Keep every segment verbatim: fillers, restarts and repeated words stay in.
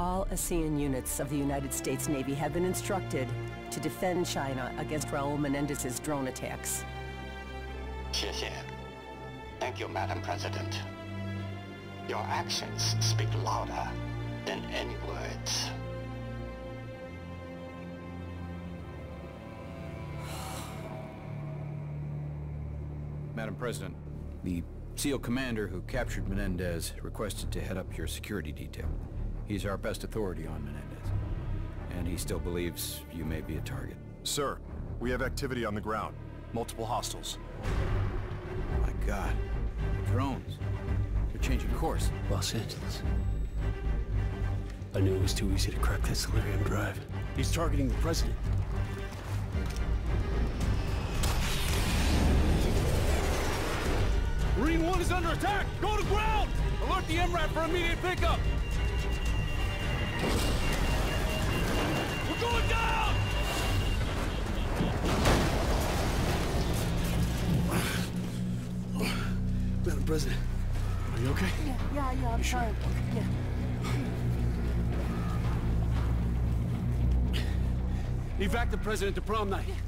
All ASEAN units of the United States Navy have been instructed to defend China against Raul Menendez's drone attacks. 谢谢. Thank you, Madam President. Your actions speak louder than any words. Madam President, the SEAL commander who captured Menendez requested to head up your security detail. He's our best authority on Menendez, and he still believes you may be a target. Sir, we have activity on the ground. Multiple hostiles. My God. Drones. They're changing course. Los Angeles. I knew it was too easy to crack that Solarium drive. He's targeting the president. Marine one is under attack! Go to ground! Alert the M RAP for immediate pickup! We're going down! Madam President, are you okay? Yeah, yeah, yeah, I'm you sure? fine. Yeah. Evac the president to prom night. Yeah.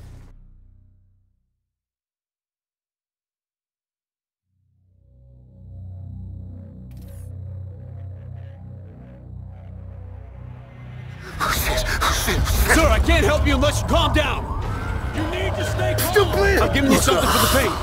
Sir, I can't help you unless you calm down! You need to stay calm! Still bleeding! I'm giving you something for the pain!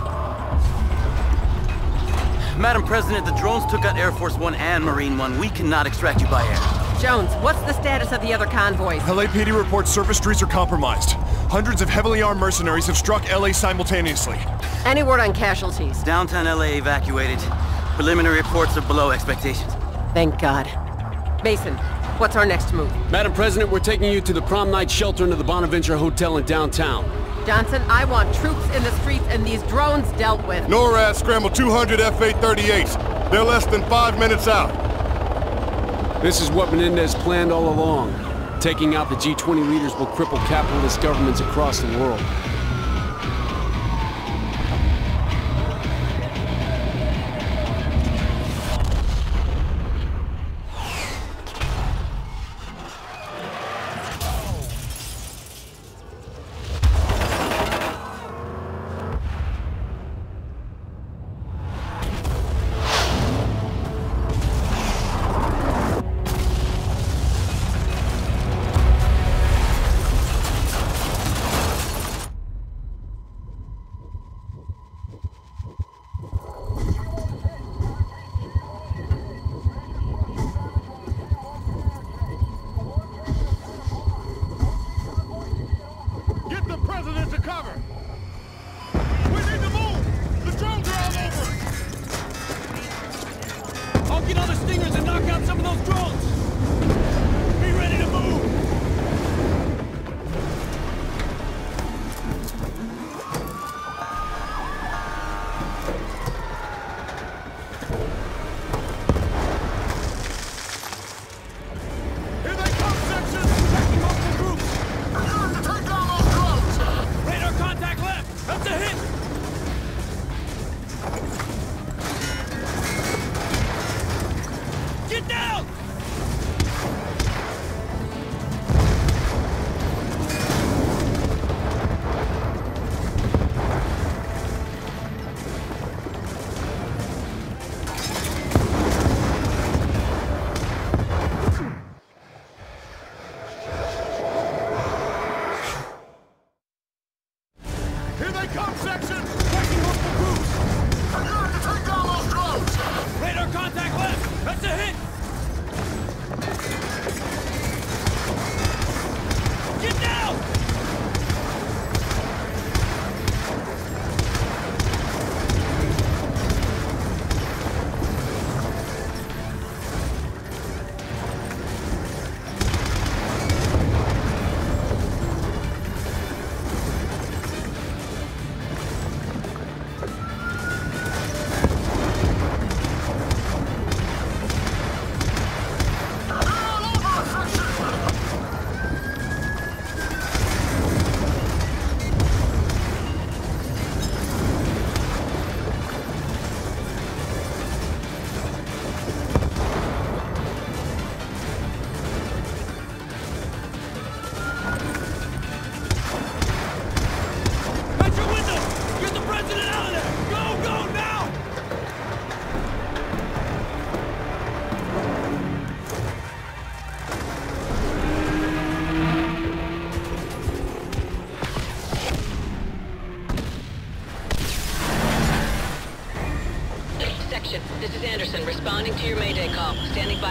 Madam President, the drones took out Air Force One and Marine One. We cannot extract you by air. Jones, what's the status of the other convoys? L A P D reports surface streets are compromised. Hundreds of heavily armed mercenaries have struck L A simultaneously. Any word on casualties? Downtown L A evacuated. Preliminary reports are below expectations. Thank God. Mason, what's our next move? Madam President, we're taking you to the prom night shelter into the Bonaventure Hotel in downtown. Johnson, I want troops in the streets and these drones dealt with. NORAD scrambled two hundred F A thirty-eights. They're less than five minutes out. This is what Menendez planned all along. Taking out the G twenty leaders will cripple capitalist governments across the world.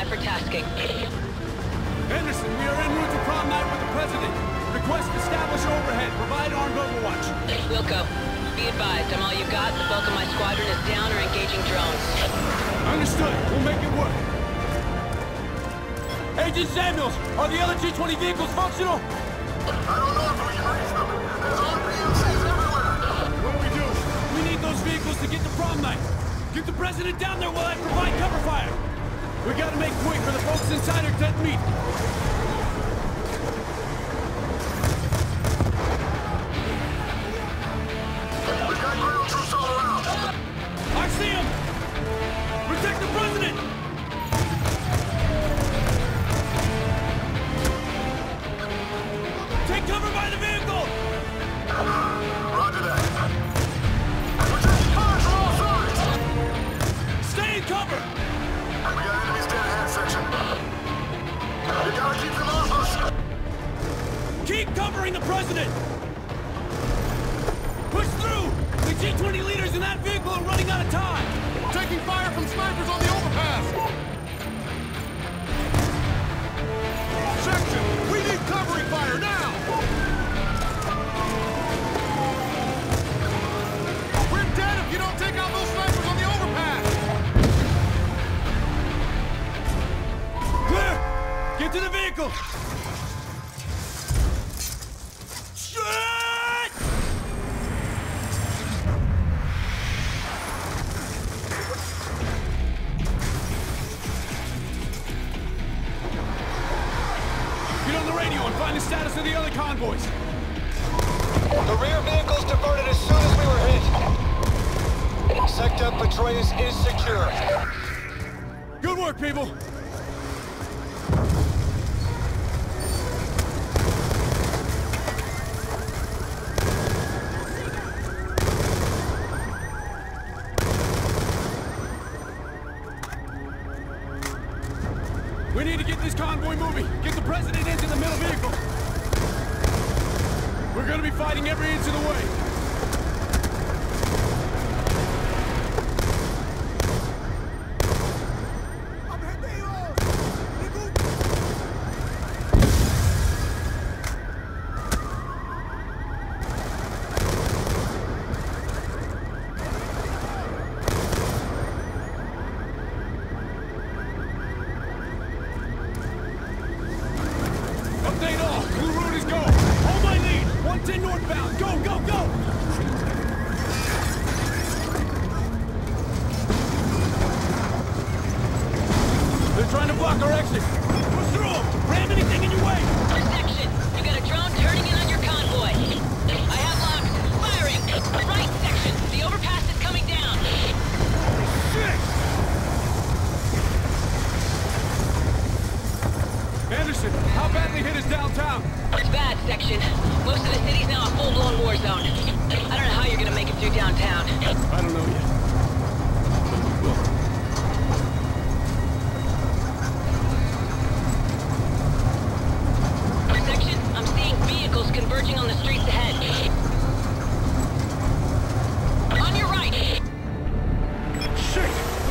Stand for tasking. Anderson, we are en route to prom night with the President. Request establish overhead. Provide armed overwatch. Wilco, be advised, I'm all you got. The bulk of my squadron is down or engaging drones. Understood. We'll make it work. Agent Samuels, are the other G twenty vehicles functional? I don't know if we can reach them. There's armed P M Cs everywhere. What do we do? We need those vehicles to get to prom night. Get the President down there while I provide cover fire. We gotta make quick for the folks inside our tent meet. We've got ground troops all around. I see them! Protect the President! Take cover by the vehicle! Roger that. We're taking fire from all sides! Stay in cover! We got enemies dead ahead section. You gotta keep them off us! Keep covering the President! Push through! The G twenty leaders in that vehicle are running out of time! Taking fire from snipers on the overpass! Section, we need covering fire now! We're dead if you don't take out those snipers on the overpass! Clear! Get to the vehicle! Shit! Get on the radio and find the status of the other convoys. The rear vehicles diverted as soon as we were hit. Sector Petraeus is secure. Good work, people! We need to get this convoy moving. Get the President into the middle vehicle. We're gonna be fighting every inch of the way. Update all. Blue route is go. Hold my lead. one ten northbound. Go, go, go! They're trying to block our exit. Push through them. Ram anything in your way. Section, you got a drone turning in on your convoy. I have locks. Firing. Right section. The overpass is coming down. Shit! Anderson, how badly hit is downtown? It's bad, section. Most of the city's now a full-blown war zone. I don't know how you're gonna make it through downtown. I don't know yet. But we will. Section, I'm seeing vehicles converging on the streets ahead. On your right! Shit!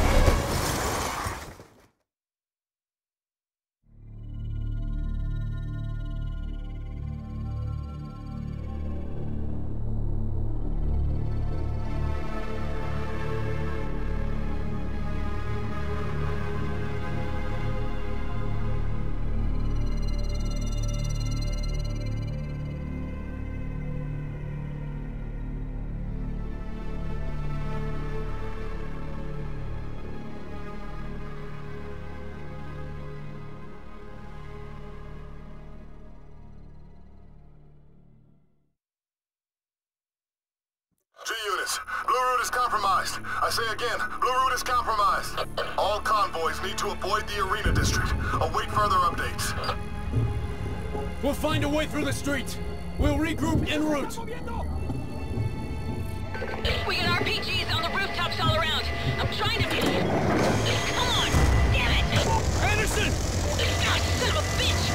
G units, Blue Route is compromised. I say again, Blue Route is compromised. All convoys need to avoid the arena district. Await further updates. We'll find a way through the streets. We'll regroup en route. We got R P Gs on the rooftops all around. I'm trying to... Come on! Damn it! Anderson! Ah, son of a bitch!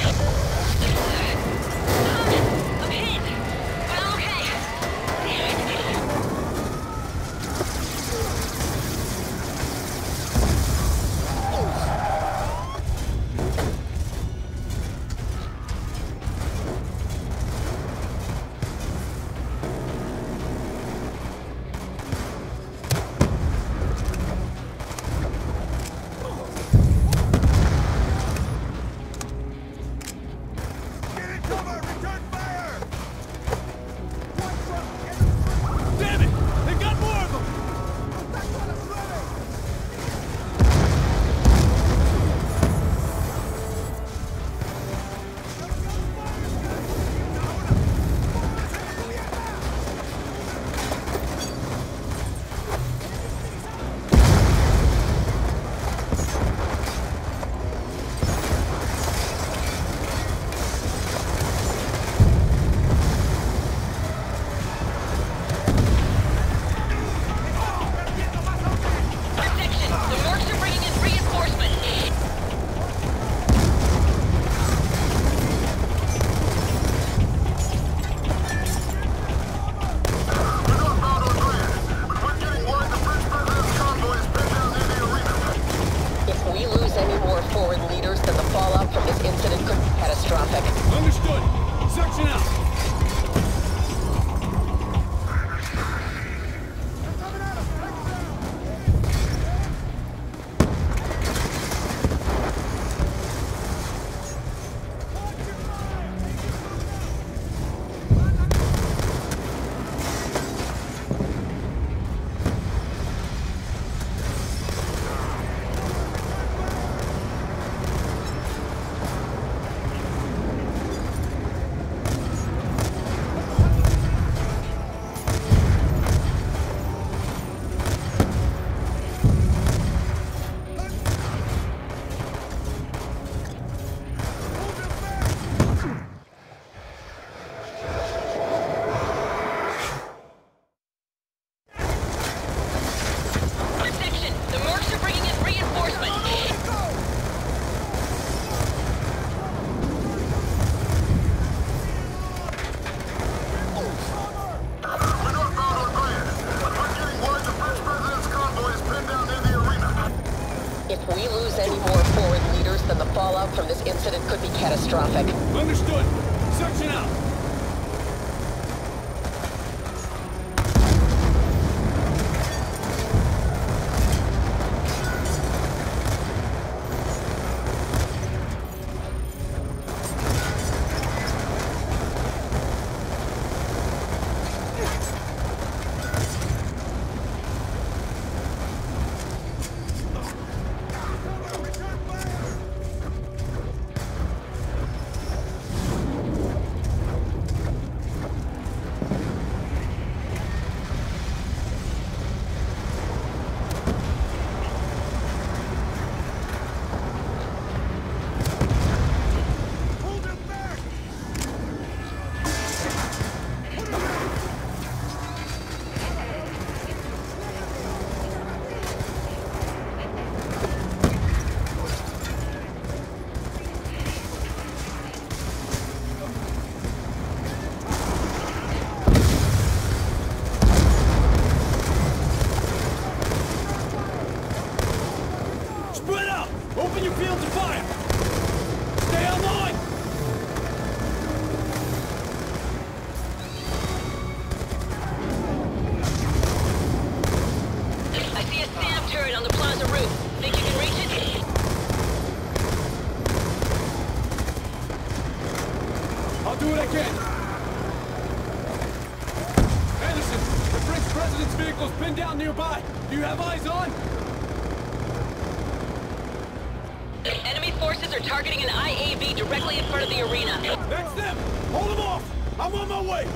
I'm hit, but I'm okay. Damn it! catastrophic. Understood. Section out. Nearby. Do you have eyes on? Enemy forces are targeting an I A V directly in front of the arena. That's them! Hold them off! I'm on my way!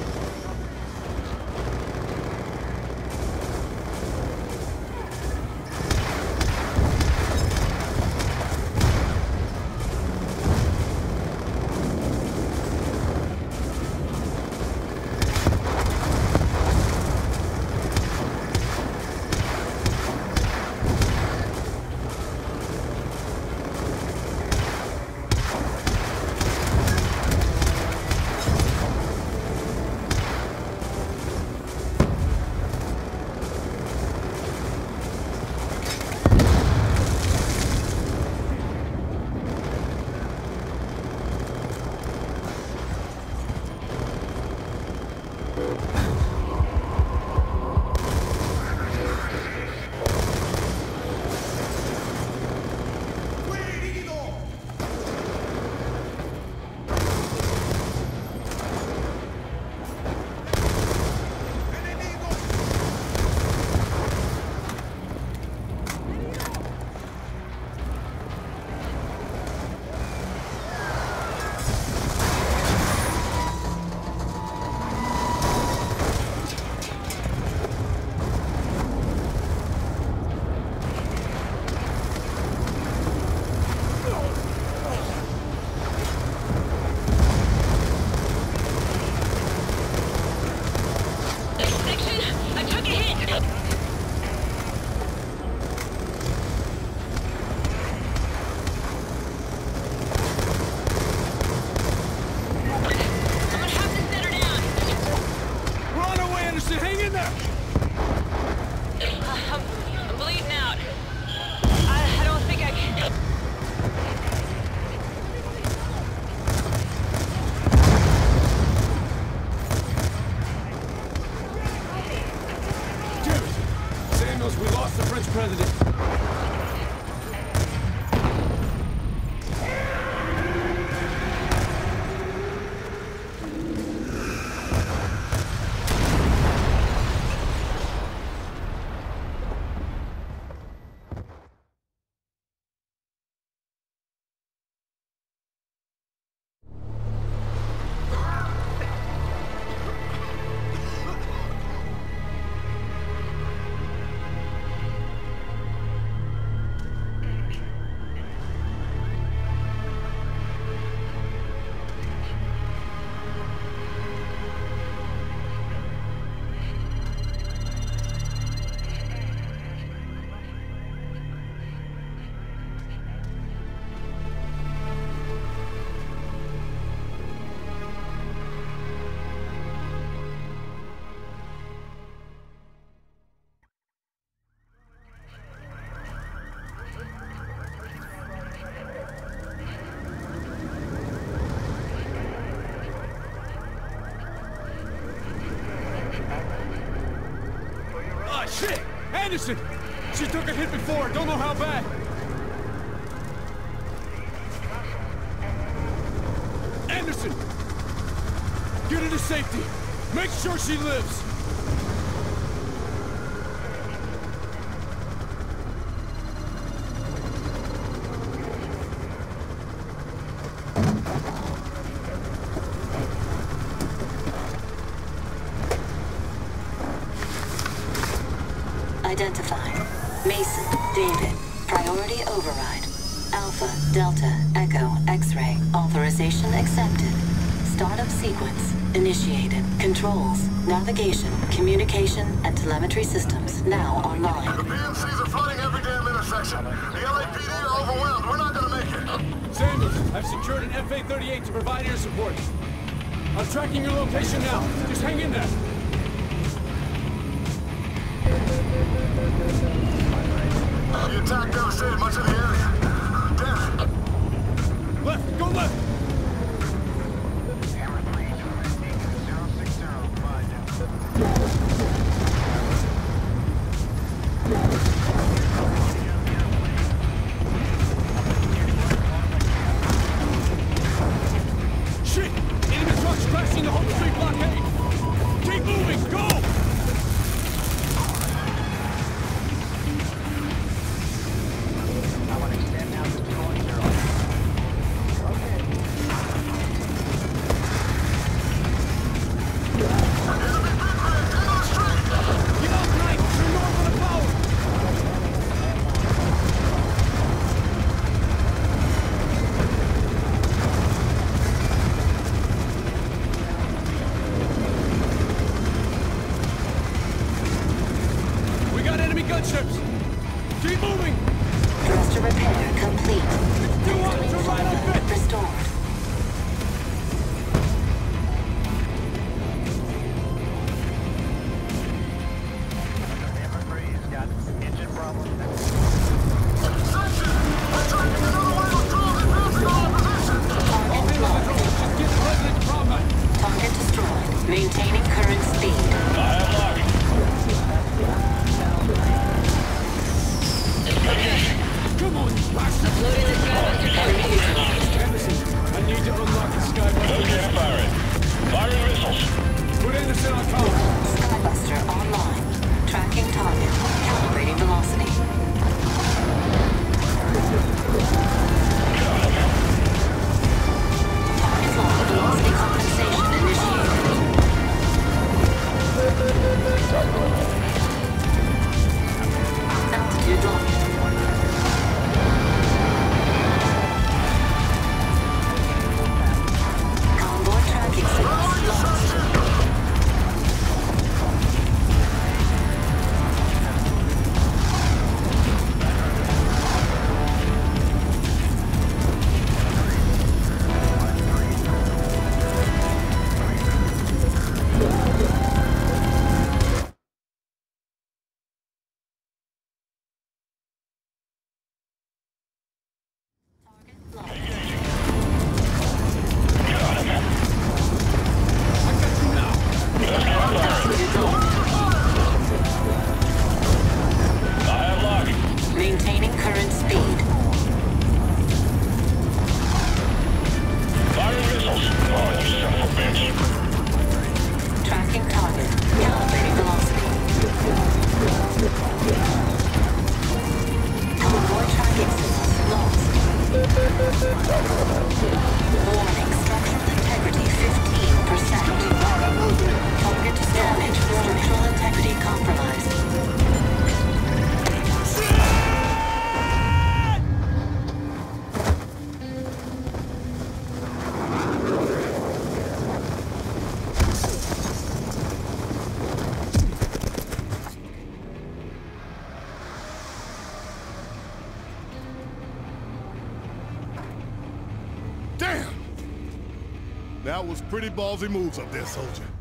Ah, shit! Anderson! She took a hit before, don't know how bad. Anderson! Get her to safety. Make sure she lives. Identify. Mason, David. Priority override. Alpha, Delta, Echo, X-ray. Authorization accepted. Startup sequence initiated. Controls, navigation, communication, and telemetry systems now online. The P M Cs are flooding every damn intersection. The L A P D are overwhelmed. We're not gonna make it. Samuels, I've secured an F A thirty-eight to provide air support. I'm tracking your location now. Just hang in there. The attack devastated much of the area. Damn it. Left, go left. Shit! Enemy trucks crashing the whole street blockade! Keep moving! Go! That was pretty ballsy moves up there, soldier.